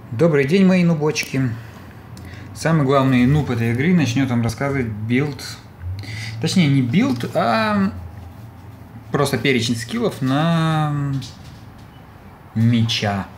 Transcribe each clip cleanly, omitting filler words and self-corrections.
Добрый день, мои нубочки. Самый главный нуб этой игры начнет вам рассказывать билд. Точнее, не билд, а просто перечень скиллов на меча.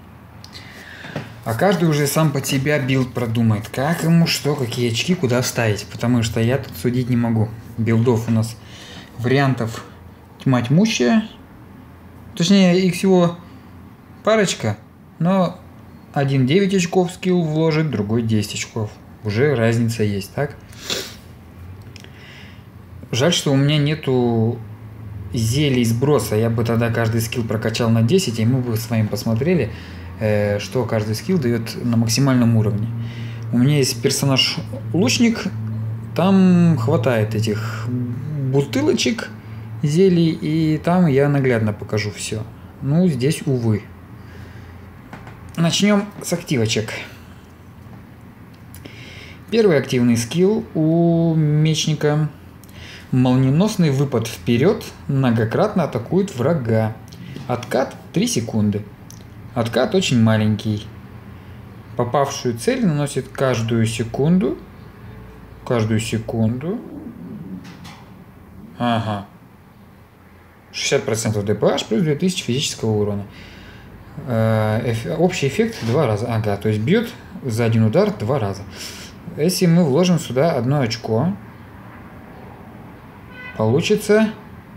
А каждый уже сам под себя билд продумает, как ему что, какие очки, куда вставить. Потому что я тут судить не могу. Билдов у нас вариантов тьма тьмущая. Точнее, их всего парочка, но один 9 очков скилл вложит, другой 10 очков. Уже разница есть, так? Жаль, что у меня нету зелий сброса. Я бы тогда каждый скилл прокачал на 10, и мы бы с вами посмотрели, что каждый скилл дает на максимальном уровне. У меня есть персонаж лучник, там хватает этих бутылочек зелий, и там я наглядно покажу все. Ну, здесь, увы. Начнем с активочек. Первый активный скилл у мечника. Молниеносный выпад вперед многократно атакует врага. Откат 3 секунды. Откат очень маленький. Попавшую цель наносит каждую секунду. Ага. 60% DPH плюс 2000 физического урона. Общий эффект 2 раза. Ага, то есть бьет за один удар 2 раза. Если мы вложим сюда 1 очко, получится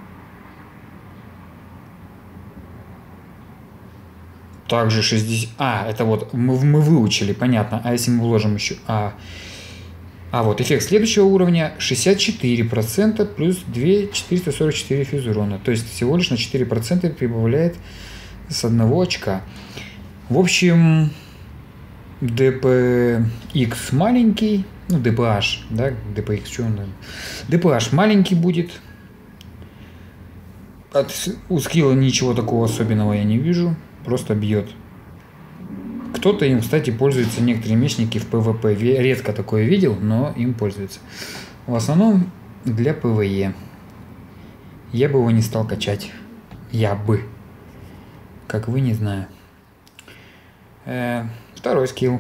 также 60. Это вот мы выучили, понятно. А если мы вложим еще вот эффект следующего уровня 64% плюс 2444 физурона. То есть всего лишь на 4% прибавляет с 1 очка. В общем, DPX маленький, ну DPH, да, DPX, что он? DPH маленький будет. У скилла ничего такого особенного я не вижу, просто бьет. Кто-то им, кстати, пользуется, некоторые мечники в PvP. Редко такое видел, но им пользуются. В основном для PvE. Я бы его не стал качать. Как вы, не знаю. Второй скилл.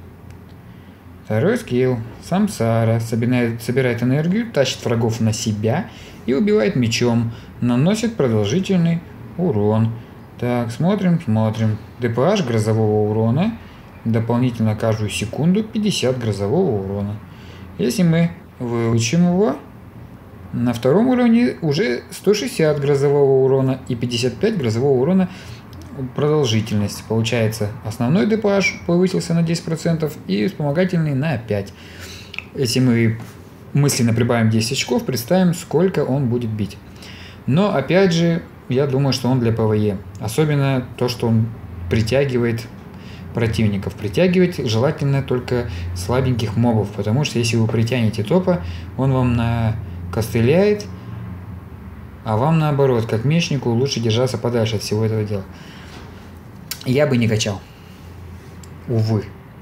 Самсара. Собирает энергию, тащит врагов на себя и убивает мечом. Наносит продолжительный урон. Так, смотрим. DPH грозового урона. Дополнительно каждую секунду 50 грозового урона. Если мы выучим его, на втором уровне уже 160 грозового урона и 55 грозового урона продолжительность. Получается, основной DPH повысился на 10% и вспомогательный на 5%. Если мы мысленно прибавим 10 очков, представим, сколько он будет бить. Но опять же, я думаю, что он для PvE. Особенно то, что он притягивает противников. Притягивать желательно только слабеньких мобов, потому что если вы притянете топа, он вам накостыляет, а вам наоборот, как мечнику, лучше держаться подальше от всего этого дела. Я бы не качал. Увы.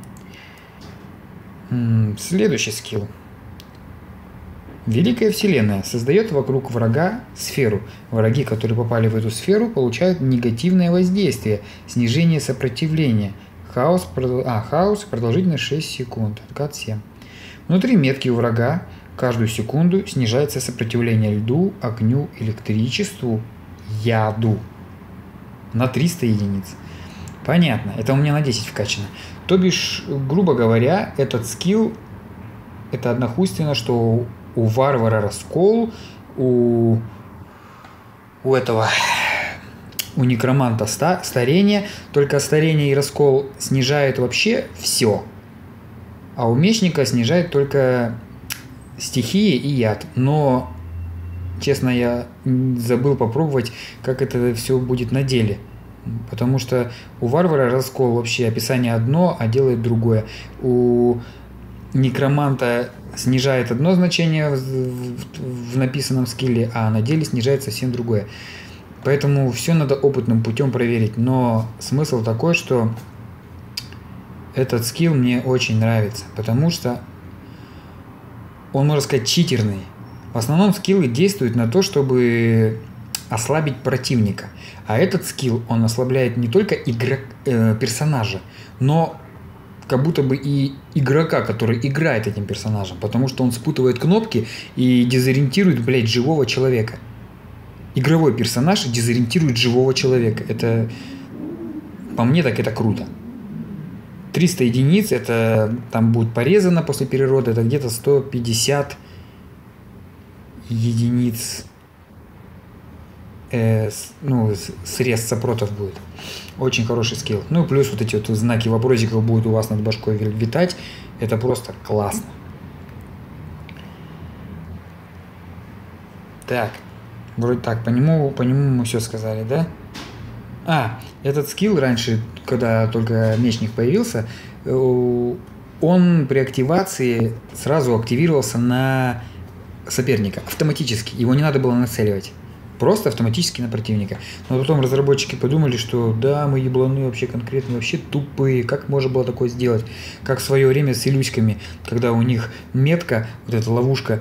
Следующий скилл. Великая Вселенная создает вокруг врага сферу. Враги, которые попали в эту сферу, получают негативное воздействие, снижение сопротивления. Хаос продолжительность 6 секунд. Откат 7. Внутри метки у врага каждую секунду снижается сопротивление льду, огню, электричеству, яду на 300 единиц. Понятно, это у меня на 10 вкачано. То бишь, грубо говоря, этот скилл, это однохуйственно, что у варвара раскол, у некроманта старение, только старение и раскол снижает вообще все, а у мечника снижает только стихии и яд. Но, честно, я забыл попробовать, как это все будет на деле. Потому что у варвара раскол вообще описание одно, а делает другое. У некроманта снижает одно значение в написанном скилле, а на деле снижает совсем другое. Поэтому все надо опытным путем проверить. Но смысл такой, что этот скилл мне очень нравится, потому что он, можно сказать, читерный. В основном скиллы действуют на то, чтобы ослабить противника. А этот скилл, он ослабляет не только персонажа, но как будто бы и игрока, который играет этим персонажем, потому что он спутывает кнопки и дезориентирует, блядь, живого человека. Игровой персонаж дезориентирует живого человека. Это, по мне, так это круто. 300 единиц, это там будет порезано после перерода, это где-то 150 единиц, срез сопротов будет. Очень хороший скилл. Ну и плюс вот эти вот знаки вопросиков будут у вас над башкой витать. Это просто классно. Так. Вроде так, по нему мы все сказали, да? Этот скилл раньше, когда только мечник появился, он при активации сразу активировался на соперника автоматически. Его не надо было нацеливать. Просто автоматически на противника. Но потом разработчики подумали, что да, мы ебланы вообще конкретно, вообще тупые. Как можно было такое сделать? Как в свое время с Илюськами, когда у них метка, вот эта ловушка,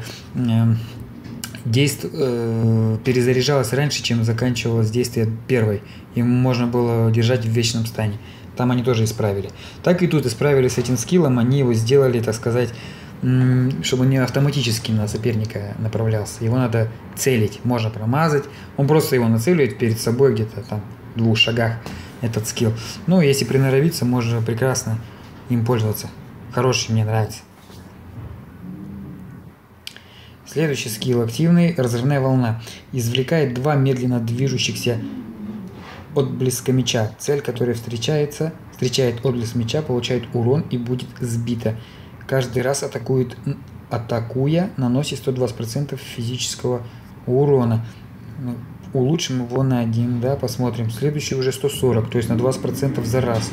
перезаряжалась раньше, чем заканчивалось действие первой. Им можно было держать в вечном стане. Там они тоже исправили. Так и тут исправили с этим скиллом. Они его сделали, так сказать, чтобы он не автоматически на соперника направлялся. Его надо целить. Можно промазать. Он просто его нацеливает перед собой где-то там в 2 шагах, этот скилл. Ну, если приноровиться, можно прекрасно им пользоваться. Хороший, мне нравится. Следующий скилл активный. Разрывная волна. Извлекает 2 медленно движущихся отблеска меча. Цель, которая встречает отблеск меча, получает урон и будет сбита. Каждый раз атакуя, наносит 120% физического урона. Улучшим его на 1, да, посмотрим. Следующий уже 140, то есть на 20% за раз.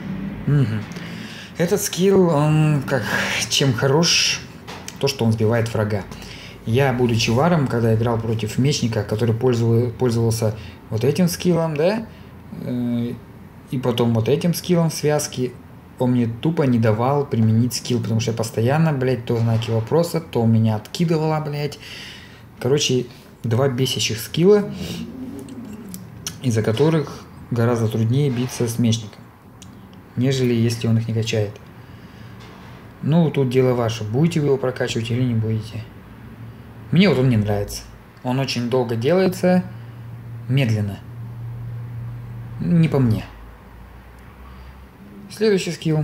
Этот скилл, он чем хорош, то, что он сбивает врага. Я, будучи варом, когда играл против мечника, который пользовался вот этим скиллом, да, и потом вот этим скиллом в связке, он мне тупо не давал применить скилл, потому что я постоянно, блядь, то знаки вопроса, то меня откидывало, блядь. Короче, 2 бесящих скилла, из-за которых гораздо труднее биться с мечником, нежели если он их не качает. Ну, тут дело ваше, будете вы его прокачивать или не будете. Мне вот он не нравится. Он очень долго делается, медленно. Не по мне. Следующий скилл.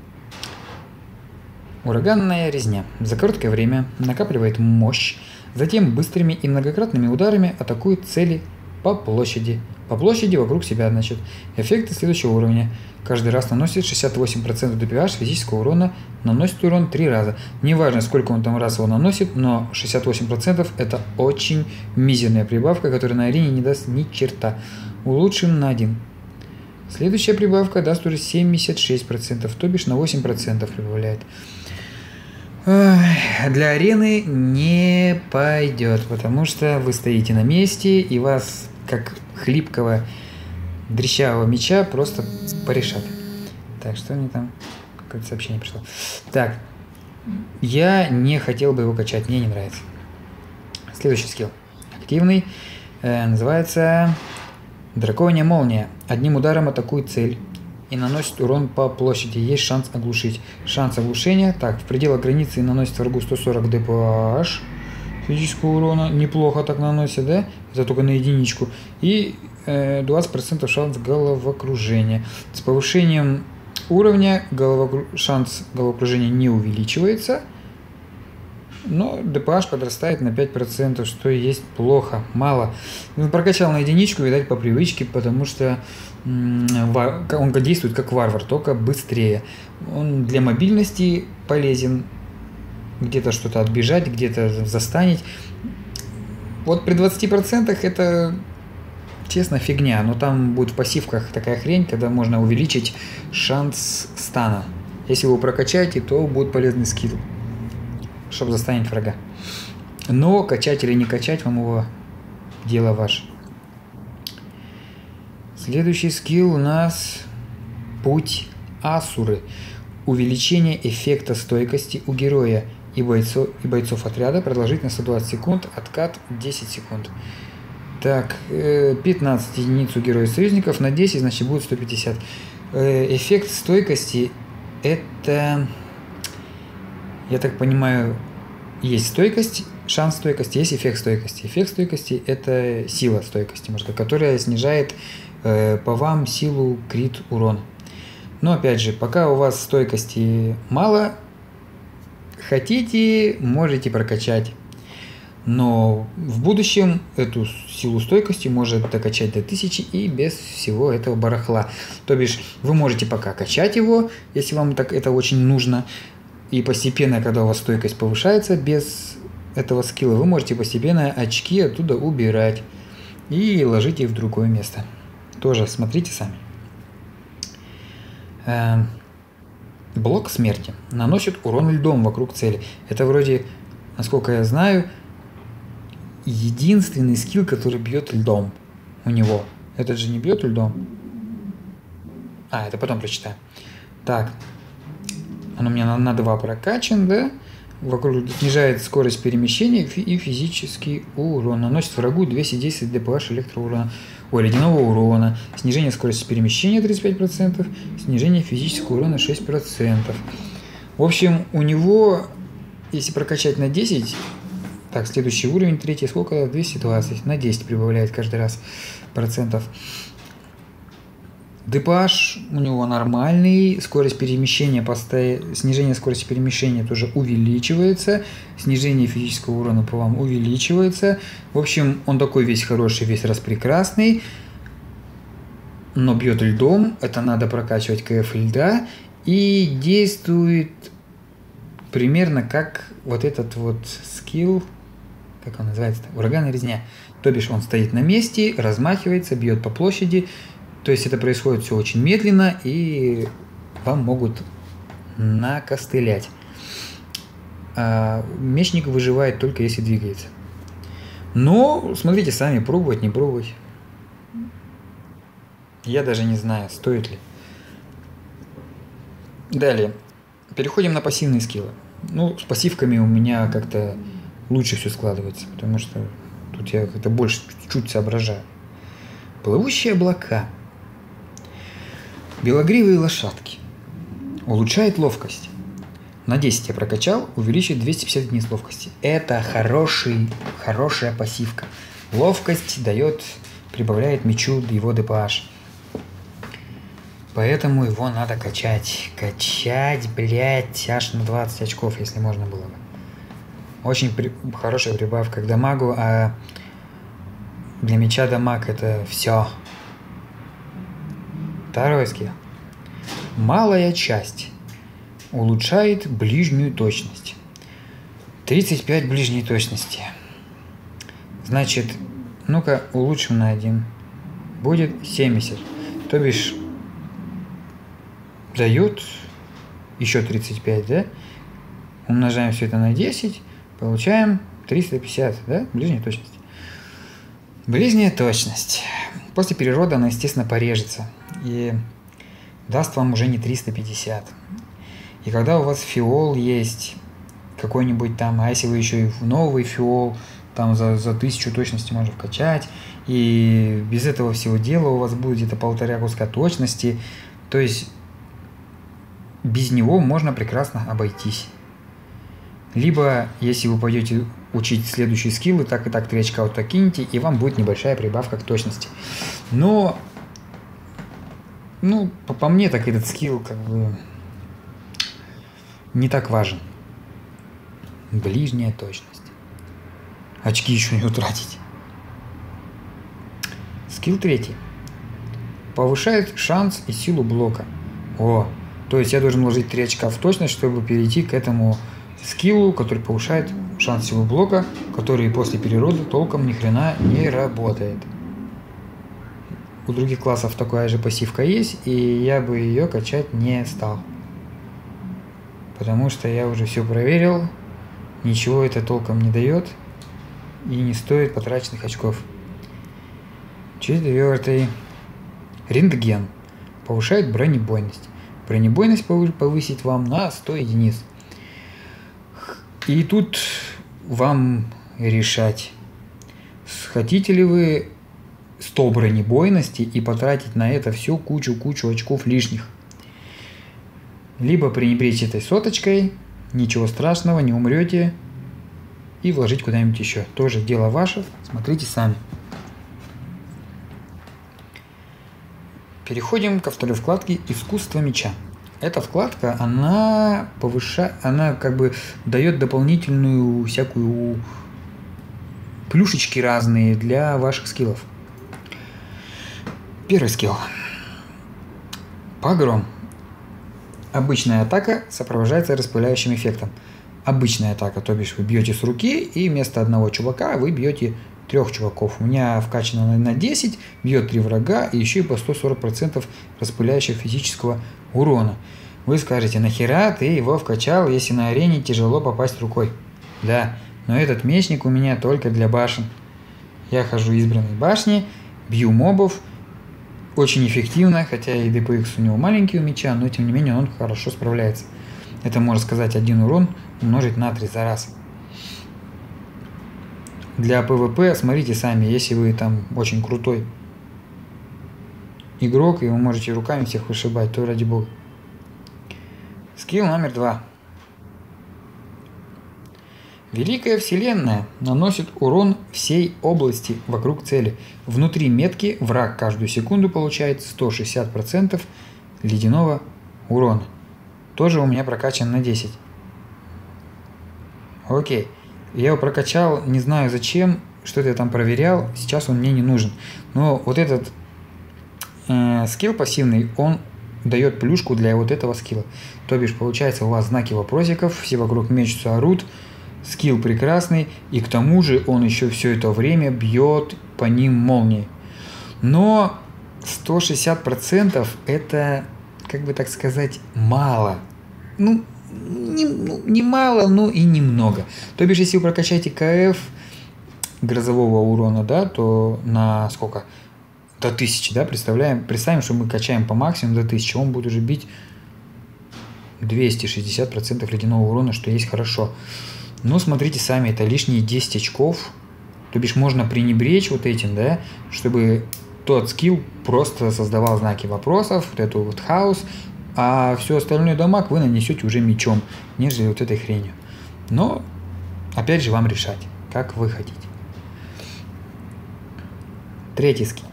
Ураганная резня. За короткое время накапливает мощь, затем быстрыми и многократными ударами атакует цели по площади. По площади вокруг себя, значит. Эффекты следующего уровня. Каждый раз наносит 68% DPH физического урона, наносит урон 3 раза. Неважно, сколько он там раз его наносит, но 68% это очень мизерная прибавка, которая на арене не даст ни черта. Улучшим на 1. Следующая прибавка даст уже 76%, то бишь на 8% прибавляет. Для арены не пойдет, потому что вы стоите на месте и вас, как хлипкого дрищавого меча, просто порешат. Так, что мне там? Какое-то сообщение пришло. Так, я не хотел бы его качать, мне не нравится. Следующий скилл. Активный. Называется Драконья молния. Одним ударом атакует цель и наносит урон по площади. Есть шанс оглушить. Шанс оглушения. Так, в пределах границы наносит врагу 140 DPH физического урона. Неплохо так наносит, да? Это только на единичку. И 20% шанс головокружения. С повышением уровня шанс головокружения не увеличивается, но DPH подрастает на 5%, что есть плохо, мало. Прокачал на единичку, видать, по привычке, потому что он действует как варвар, только быстрее. Он для мобильности полезен, где-то что-то отбежать, где-то застанить. Вот при 20% это, честно, фигня, но там будет в пассивках такая хрень, когда можно увеличить шанс стана. Если вы его прокачаете, то будет полезный скилл, чтобы застанить врага. Но качать или не качать, вам его дело ваше. Следующий скилл у нас Путь Асуры. Увеличение эффекта стойкости у героя и бойцов отряда. Продолжительность 120 секунд. Откат 10 секунд. Так, 15 единиц у героя союзников на 10, значит будет 150. Эффект стойкости – это, я так понимаю, есть стойкость, шанс стойкости, есть эффект стойкости. Эффект стойкости – это сила стойкости, которая снижает по вам силу крит урона. Но опять же, пока у вас стойкости мало, хотите, можете прокачать. Но в будущем эту силу стойкости может докачать до 1000 и без всего этого барахла. То бишь, вы можете пока качать его, если вам так это очень нужно. И постепенно, когда у вас стойкость повышается без этого скилла, вы можете постепенно очки оттуда убирать и ложить их в другое место. Тоже смотрите сами. Блок смерти. Наносит урон льдом вокруг цели. Это вроде, насколько я знаю, единственный скилл, который бьет льдом у него. Этот же не бьет льдом. Это потом прочитаю. Так. Он у меня на 2 прокачан, да? Вокруг снижает скорость перемещения и физический урон. Наносит врагу 210 DPH электроурона. Ледяного урона. Снижение скорости перемещения 35%. Снижение физического урона 6%. В общем, у него, если прокачать на 10... Так, следующий уровень, 3, сколько? 220. На 10 прибавляет каждый раз процентов. DPH у него нормальный. Скорость перемещения, снижение скорости перемещения тоже увеличивается. Снижение физического урона по вам увеличивается. В общем, он такой весь хороший, весь распрекрасный. Но бьет льдом. Это надо прокачивать КФ льда. И действует примерно как вот этот вот скилл. Как он называется-то? Ураганная резня. То бишь он стоит на месте, размахивается, бьет по площади. То есть это происходит все очень медленно, и вам могут накостылять. Мечник выживает только если двигается. Но смотрите сами, пробовать, не пробовать. Я даже не знаю, стоит ли. Далее. Переходим на пассивные скиллы. Ну, с пассивками у меня как-то лучше все складывается, потому что тут я как-то больше чуть-чуть соображаю. Плывущие облака. Белогривые лошадки. Улучшает ловкость. На 10 я прокачал, увеличивает 250 единиц ловкости. Это хорошая пассивка. Ловкость прибавляет мечу его DPH. Поэтому его надо качать. Качать, блять, аж на 20 очков, если можно было бы. Очень хорошая прибавка к дамагу, а для меча дамаг это все. Второй скилл. Малая часть. Улучшает ближнюю точность. 35 ближней точности. Значит, ну-ка улучшим на 1. Будет 70. То бишь дает еще 35, да? Умножаем все это на 10. Получаем 350, да? Ближняя точность. Ближняя точность. После перерода она, естественно, порежется. И даст вам уже не 350. И когда у вас фиол есть какой-нибудь там, а если вы еще и в новый фиол, там за 1000 точности можно вкачать, и без этого всего дела у вас будет где-то 1,5 куска точности, то есть без него можно прекрасно обойтись. Либо, если вы пойдете учить следующие скиллы, так и так 3 очка вот так кинете, и вам будет небольшая прибавка к точности. Но, ну, по мне, так этот скилл как бы не так важен. Ближняя точность. Очки еще не утратить. Скилл 3. Повышает шанс и силу блока. То есть я должен вложить 3 очка в точность, чтобы перейти к этому скиллу, который повышает шанс силы блока, который после перерода толком ни хрена не работает. У других классов такая же пассивка есть, и я бы ее качать не стал. Потому что я уже все проверил, ничего это толком не дает и не стоит потраченных очков. 4. Рентген. Повышает бронебойность. Бронебойность повысить вам на 100 единиц. И тут вам решать, хотите ли вы 100 бронебойности и потратить на это все кучу очков лишних. Либо пренебречь этой соточкой, ничего страшного, не умрете, и вложить куда-нибудь еще. Тоже дело ваше, смотрите сами. Переходим ко второй вкладке «Искусство меча». Эта вкладка, она как бы дает дополнительную всякую плюшечки разные для ваших скиллов. Первый скилл. Погром. Обычная атака сопровождается распыляющим эффектом. Обычная атака, то бишь вы бьете с руки, и вместо одного чувака вы бьете 3 чуваков. У меня вкачано на 10, бьет 3 врага, и еще и по 140% распыляющего физического урона. Вы скажете, нахера ты его вкачал, если на арене тяжело попасть рукой? Да, но этот мечник у меня только для башен. Я хожу избранной башни, бью мобов, очень эффективно, хотя и DPX у него маленький у меча, но тем не менее он хорошо справляется. Это, можно сказать, 1 урон умножить на 3 за раз. Для PvP смотрите сами, если вы там очень крутой игрок, и вы можете руками всех вышибать, то ради бога. Скилл номер 2. Великая Вселенная наносит урон всей области вокруг цели. Внутри метки враг каждую секунду получает 160% ледяного урона. Тоже у меня прокачан на 10. Окей. Я его прокачал, не знаю зачем, что-то я там проверял, сейчас он мне не нужен. Но вот этот скилл пассивный, он дает плюшку для вот этого скилла. То бишь, получается, у вас знаки вопросиков, все вокруг мечутся, орут, скилл прекрасный, и к тому же он еще все это время бьет по ним молнией. Но 160% это, как бы так сказать, мало. Не мало, но и немного. То бишь, если вы прокачаете КФ грозового урона, да, то на сколько? До 1000, да, представим, что мы качаем по максимуму до 1000, он будет уже бить 260% ледяного урона, что есть хорошо. Но смотрите сами, это лишние 10 очков, то бишь можно пренебречь вот этим, да, чтобы тот скилл просто создавал знаки вопросов, вот эту вот хаос, а все остальное дамаг вы нанесете уже мечом, нежели вот этой хренью. Но, опять же, вам решать, как вы хотите. Третий скилл.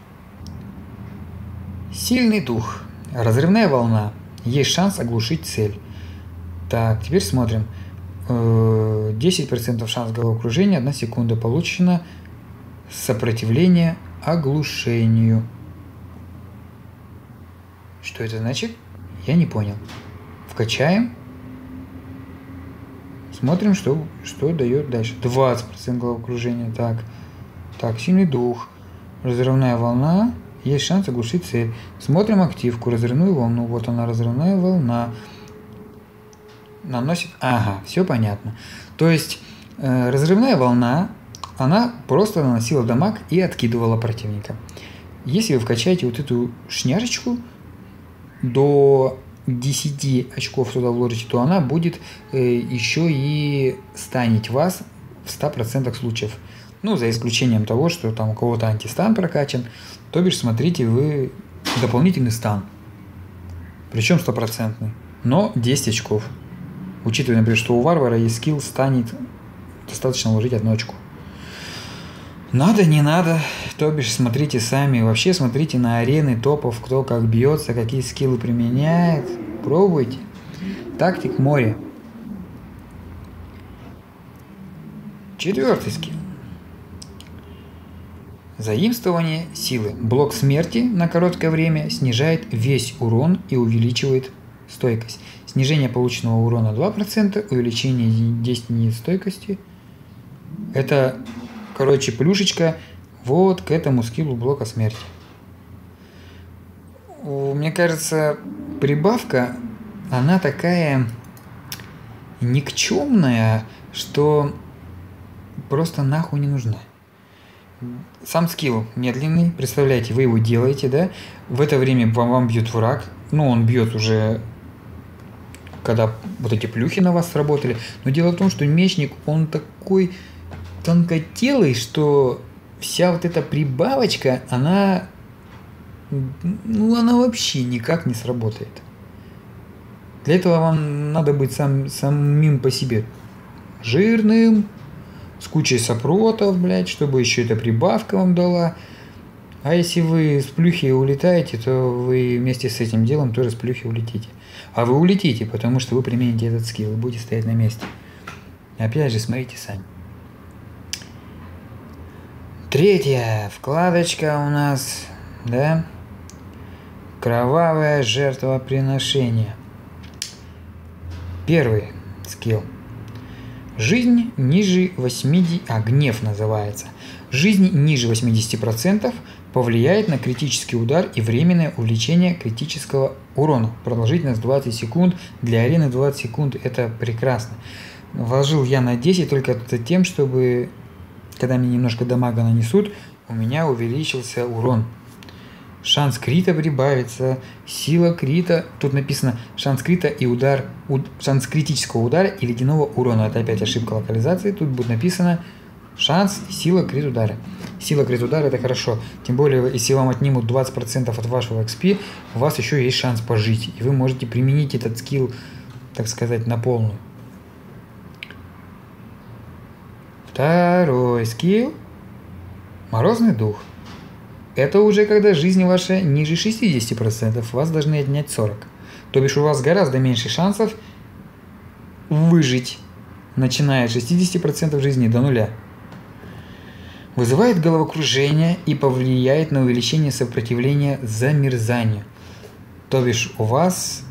Сильный дух. Разрывная волна. Есть шанс оглушить цель. Так, теперь смотрим. 10% шанс головокружения, 1 секунда. Получено сопротивление оглушению. Что это значит? Я не понял. Вкачаем. Смотрим, что дает дальше. 20% головокружения. Так, сильный дух. Разрывная волна. Есть шанс оглушить цель. Смотрим активку. Разрывную волну. Вот она, разрывная волна. Наносит... Ага, все понятно. То есть, разрывная волна, она просто наносила дамаг и откидывала противника. Если вы вкачаете вот эту шняшечку, до 10 очков туда вложите, то она будет еще и станить вас в 100% случаев. Ну, за исключением того, что там у кого-то антистан прокачан. То бишь, смотрите, вы дополнительный стан. Причем 100%. Но 10 очков. Учитывая, например, что у варвара есть скилл станет, достаточно вложить 1 очку. Надо, не надо. То бишь, смотрите сами. Вообще, смотрите на арены топов, кто как бьется, какие скиллы применяет. Пробуйте. Тактик море. 4-й скилл. Заимствование силы. Блок смерти на короткое время снижает весь урон и увеличивает стойкость. Снижение полученного урона 2%, увеличение 10 единиц стойкости. Это, короче, плюшечка вот к этому скиллу блока смерти. Мне кажется, прибавка, она такая никчемная, что просто нахуй не нужна. Сам скилл медленный, представляете, вы его делаете, да? В это время вам бьет враг, ну он бьет уже, когда вот эти плюхи на вас сработали. Но дело в том, что мечник, он такой тонкотелый, что вся вот эта прибавочка, она вообще никак не сработает. Для этого вам надо быть самим по себе жирным, с кучей сопротов, блядь, чтобы еще эта прибавка вам дала. А если вы с плюхи улетаете, то вы вместе с этим делом тоже с плюхи улетите. А вы улетите, потому что вы примените этот скилл и будете стоять на месте. Опять же, смотрите сами. Третья вкладочка у нас, да? Кровавое жертвоприношение. Первый скилл. Жизнь ниже 80... гнев называется. Жизнь ниже 80% повлияет на критический удар и временное увеличение критического урона. Продолжительность 20 секунд. Для арены 20 секунд это прекрасно. Вложил я на 10 только тем, чтобы, когда мне немножко дамага нанесут, у меня увеличился урон. Шанс крита прибавится, сила крита, тут написано шанс крита и удар, шанс критического удара и ледяного урона. Это опять ошибка локализации, тут будет написано шанс, сила, крит удара. Сила, крит удара это хорошо, тем более если вам отнимут 20% от вашего XP, у вас еще есть шанс пожить, и вы можете применить этот скилл, так сказать, на полную. Второй скилл. Морозный дух. Это уже когда жизнь ваша ниже 60%, вас должны отнять 40%. То бишь у вас гораздо меньше шансов выжить, начиная с 60% жизни до нуля. Вызывает головокружение и повлияет на увеличение сопротивления замерзанию. То бишь у вас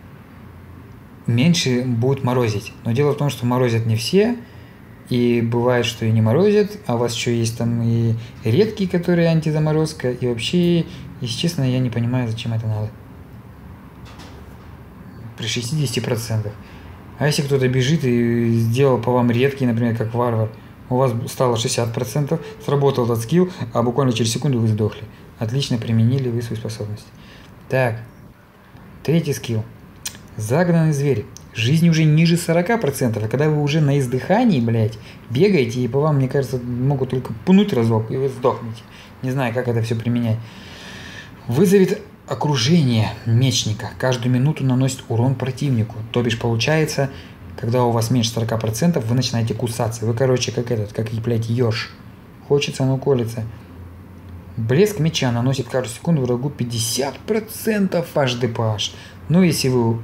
меньше будут морозить. Но дело в том, что морозят не все. И бывает, что и не морозят, а у вас еще есть там и редкие, которые антизаморозка. И вообще, если честно, я не понимаю, зачем это надо. При 60%. А если кто-то бежит и сделал по вам редкий, например, как варвар, у вас стало 60%, сработал этот скилл, а буквально через секунду вы сдохли. Отлично применили вы свою способность. Так, третий скилл. Загнанный зверь. Жизнь уже ниже 40%, а когда вы уже на издыхании, блядь, бегаете, и по вам, мне кажется, могут только пнуть разок, и вы сдохнете. Не знаю, как это все применять. Вызовет окружение мечника. Каждую минуту наносит урон противнику. То бишь, получается, когда у вас меньше 40%, вы начинаете кусаться. Вы, короче, как блядь, еж. Хочется, но колется. Блеск меча наносит каждую секунду врагу 50% HDPH. Ну, если вы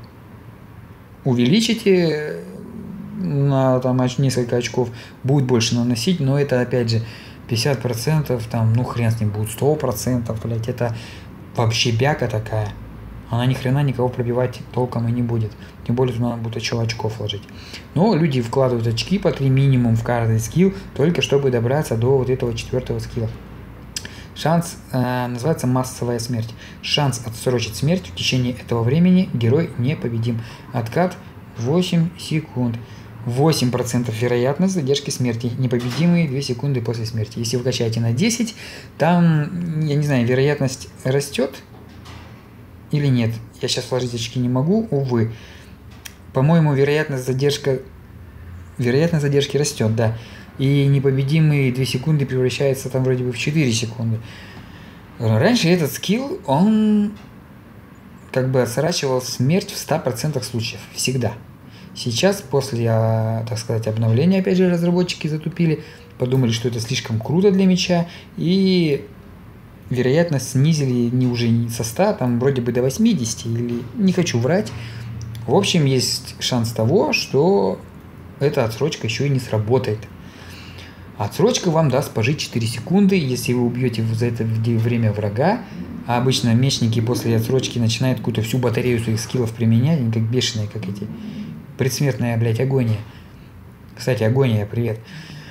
увеличите на там несколько очков, будет больше наносить, но это опять же 50%, там, ну хрен с ним будет, 100%, блять, это вообще бяка такая. Она ни хрена никого пробивать толком и не будет. Тем более туда надо будет еще очков вложить. Но люди вкладывают очки по 3 минимум в каждый скилл, только чтобы добраться до вот этого 4-го скилла. Шанс называется массовая смерть. Шанс отсрочить смерть в течение этого времени герой непобедим. Откат 8 секунд. 8% вероятность задержки смерти. Непобедимые 2 секунды после смерти. Если вы качаете на 10, там, я не знаю, вероятность растет или нет. Я сейчас вложить очки не могу, увы. По-моему, вероятность задержки растет, да. И непобедимые 2 секунды превращается там вроде бы в 4 секунды. Раньше этот скилл, он как бы отсрачивал смерть в 100% случаев. Всегда. Сейчас, после, так сказать, обновления, опять же, разработчики затупили, подумали, что это слишком круто для меча, и вероятность снизили не уже не со 100, там вроде бы до 80, или не хочу врать. В общем, есть шанс того, что эта отсрочка еще и не сработает. Отсрочка вам даст пожить 4 секунды, если вы убьете за это время врага. А обычно мечники после отсрочки начинают какую-то всю батарею своих скиллов применять, они как бешеные, как эти. Предсмертная, блядь, агония. Кстати, агония, привет.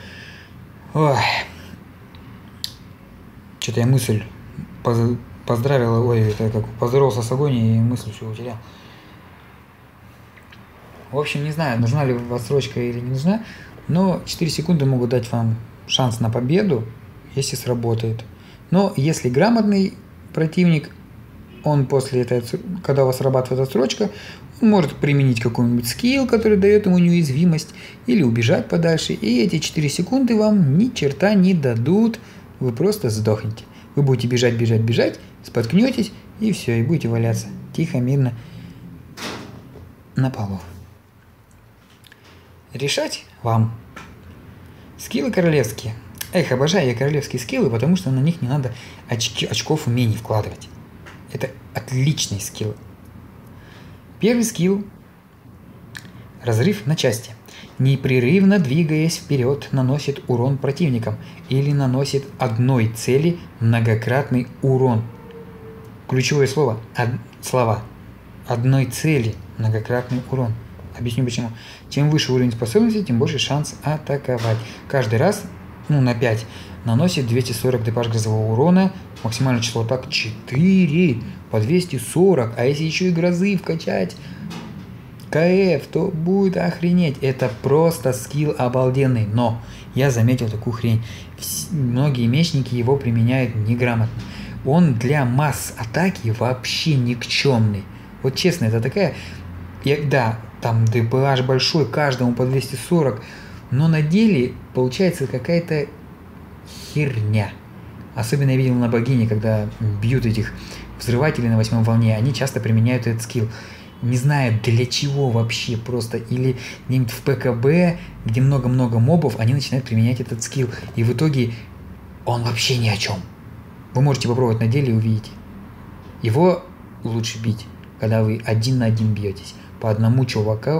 Ой. Что-то я мысль поздравил, это как поздоровался с агонией и мысль все утерял. В общем, не знаю, нужна ли отсрочка или не нужна. Но 4 секунды могут дать вам шанс на победу, если сработает. Но если грамотный противник, он после этой, когда у вас срабатывает отсрочка, он может применить какой-нибудь скилл, который дает ему неуязвимость, или убежать подальше. И эти 4 секунды вам ни черта не дадут вы просто сдохнете. Вы будете бежать, бежать, бежать, споткнетесь, и все, и будете валяться тихо, мирно на полу. Решать вам. Скиллы королевские. Эх, обожаю я королевские скиллы, потому что на них не надо очков умений вкладывать. Это отличный скилл. Первый скилл. Разрыв на части. Непрерывно двигаясь вперед, наносит урон противникам или наносит одной цели многократный урон. Ключевое слово. Слова. Одной цели многократный урон. Объясню почему. Чем выше уровень способности, тем больше шанс атаковать. Каждый раз, на 5, наносит 240 депаш грозового урона. Максимальное число атак 4 по 240. А если еще и грозы вкачать КФ, то будет охренеть. Это просто скилл обалденный. Но я заметил такую хрень. Многие мечники его применяют неграмотно. Он для масс атаки вообще никчемный. Вот честно, это такая... Да, там ДПH большой, каждому по 240. Но на деле получается какая-то херня. Особенно я видел на богине, когда бьют этих взрывателей на 8 волне. Они часто применяют этот скилл. Не знаю для чего вообще просто. Или где-нибудь в ПКБ, где много-много мобов, они начинают применять этот скилл. И в итоге он вообще ни о чем. Вы можете попробовать на деле и увидите. Его лучше бить, когда вы 1 на 1 бьетесь. По одному чувака,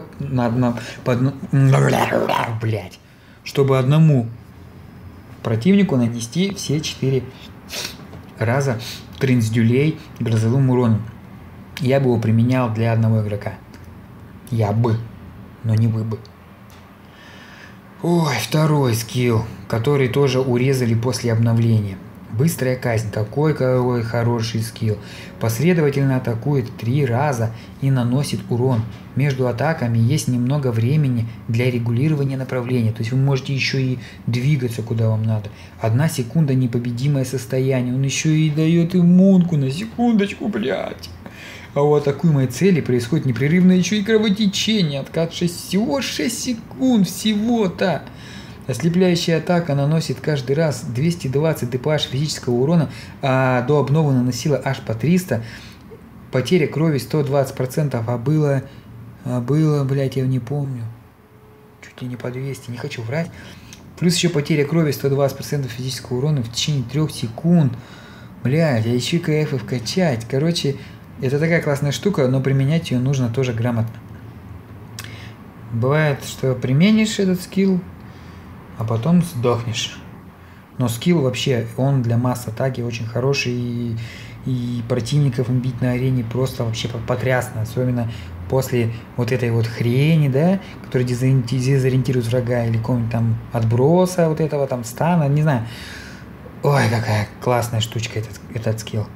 чтобы одному противнику нанести все 4 раза тринсдюлей грозовым уроном. Я бы его применял для одного игрока. Я бы, но не вы бы. Ой, второй скилл, который тоже урезали после обновления. Быстрая казнь. Какой хороший скилл. Последовательно атакует 3 раза и наносит урон. Между атаками есть немного времени для регулирования направления. То есть вы можете еще и двигаться куда вам надо. 1 секунда непобедимое состояние. Он еще и дает иммунку на секундочку, блядь. А у атакуемой цели происходит непрерывное еще и кровотечение. Откат всего 6 секунд. Всего-то. Ослепляющая атака наносит каждый раз 220 дпh физического урона, а до обновы наносила аж по 300. Потеря крови 120%, а было, блядь, я не помню. Чуть ли не по 200, не хочу врать. Плюс еще потеря крови 120% физического урона в течение 3 секунд. Блядь, а еще и КФ вкачать. Короче, это такая классная штука, но применять ее нужно тоже грамотно. Бывает, что применишь этот скилл, а потом сдохнешь. Но скилл вообще, он для масс атаки очень хороший, и противников бить на арене просто вообще потрясно. Особенно после вот этой вот хрени, да, которая дезориентирует врага, или какого-нибудь там отброса вот этого там стана, не знаю. Ой, какая классная штучка этот скилл.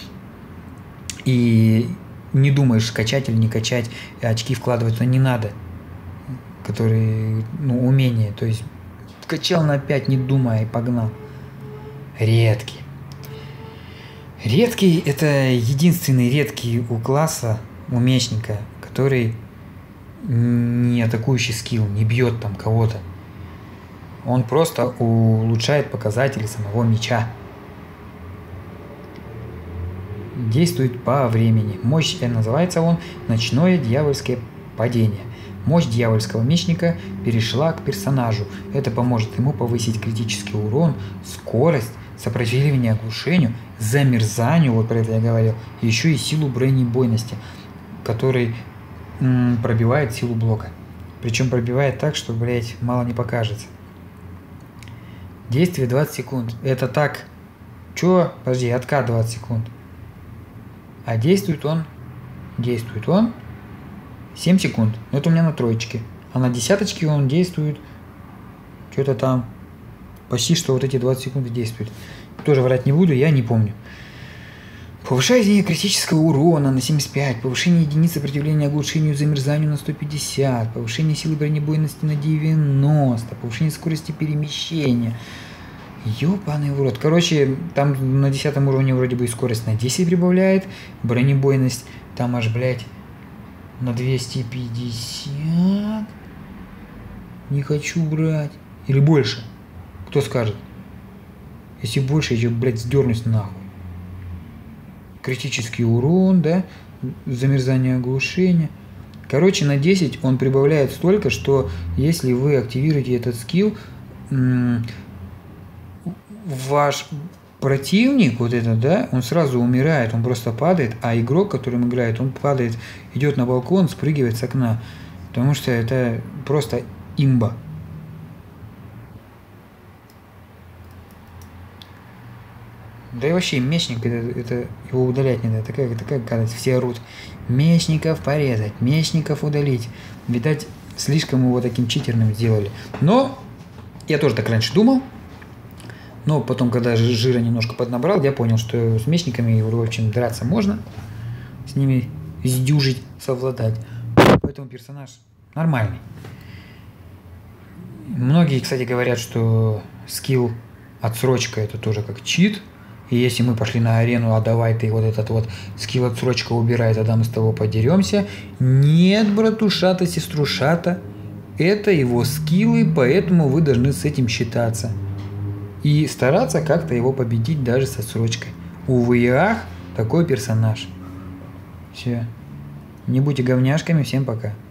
И не думаешь, качать или не качать, очки вкладывать туда не надо. Которые, умения, то есть качал на 5, не думая, и погнал. Редкий. Редкий – это единственный редкий у класса, у мечника, который не атакующий скилл, не бьет там кого-то. Он просто улучшает показатели самого меча. Действует по времени. Мощь, называется он «Ночное дьявольское падение». Мощь дьявольского мечника перешла к персонажу. Это поможет ему повысить критический урон, скорость, сопротивление оглушению, замерзанию, вот про это я говорил, и еще и силу бронебойности, который пробивает силу блока. Причем пробивает так, что, блять, мало не покажется. Действие 20 секунд. Это так. Чё? Подожди, откат 20 секунд. А действует он 7 секунд. Но это у меня на 3. А на 10 он действует что-то там. Почти что вот эти 20 секунд действует. Тоже врать не буду, я не помню. Повышение критического урона на 75. Повышение единицы сопротивления оглушению и замерзанию на 150. Повышение силы бронебойности на 90. Повышение скорости перемещения. Ёбаный в рот. Короче, там на 10 уровне вроде бы и скорость на 10 прибавляет. Бронебойность там аж, блядь, на 250. Не хочу брать. Или больше. Кто скажет? Если больше, я, блядь, сдернусь нахуй. Критический урон, да? Замерзание оглушения. Короче, на 10 он прибавляет столько, что если вы активируете этот скилл, ваш противник, вот этот, да, он сразу умирает, он просто падает, а игрок, которым играет, он падает, идет на балкон, спрыгивает с окна. Потому что это просто имба. Да и вообще мечник, это его удалять не надо. Такая гадость. Все орут. Мечников порезать, мечников удалить. Видать, слишком его таким читерным сделали. Но я тоже так раньше думал. Но потом, когда жира немножко поднабрал, я понял, что с мечниками, в общем, драться можно. С ними сдюжить, совладать. Поэтому персонаж нормальный. Многие, кстати, говорят, что скилл отсрочка это тоже как чит. И если мы пошли на арену, а давай ты вот этот вот скилл отсрочка убирай, тогда мы с тобой подеремся. Нет, братушата, сеструшата, это его скиллы, поэтому вы должны с этим считаться. И стараться как-то его победить даже с отсрочкой. Увы и ах, такой персонаж. Все. Не будьте говняшками, всем пока.